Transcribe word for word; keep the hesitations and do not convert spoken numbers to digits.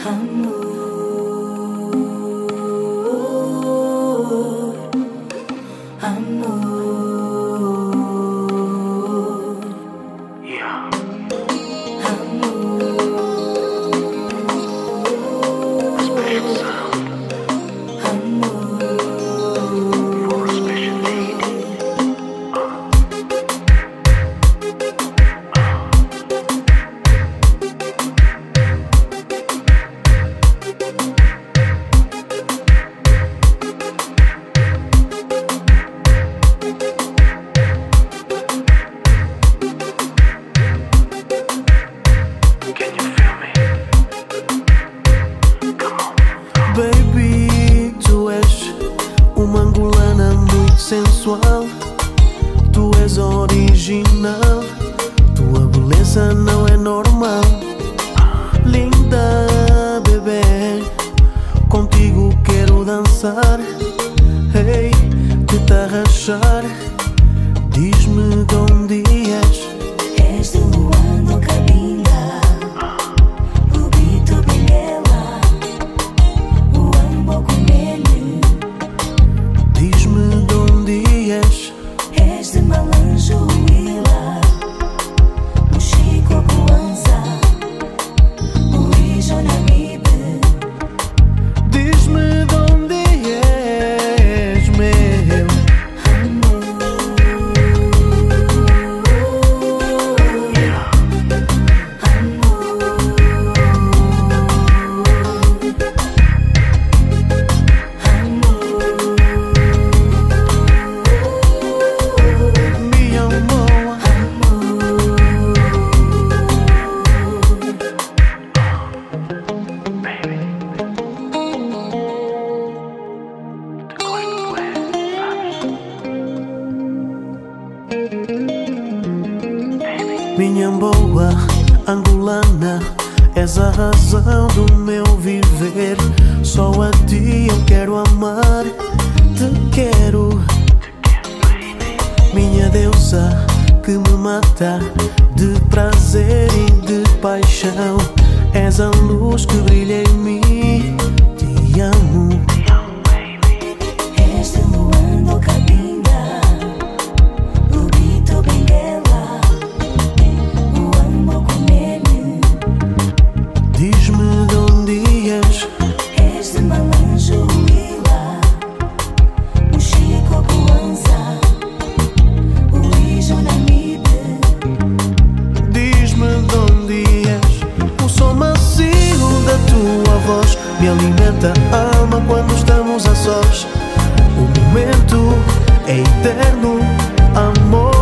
Baby, tu és uma angolana muito sensual. Tu és original, tua beleza não é normal. Linda bebê, contigo quero dançar. Hey, te tá a rachar, diz-me de onde és. És de Luanda ou Cabinda, Lubito, Benguela, Luamba ou Comene. Diz-me de onde és. És de Malanjo, Huila, Mochico, Kwanza, Luís ou Namibe. Diz-me de onde és, meu. Minha boa angolana, és a razão do meu viver. Só a ti eu quero amar, te quero. Minha deusa que me mata de prazer e de paixão. És a luz que brilha em mim, te amo. És de Luanda ou Cabinda, Lubito, Benguela, Luamba ou Comene. Diz-me de onde és. És de Malanjo, Huila, Mochico, Kwanza, Luís ou Namibe. Diz-me de onde és. O som macio da tua voz me alimenta a alma quando estamos a sós. O momento é eterno, amor.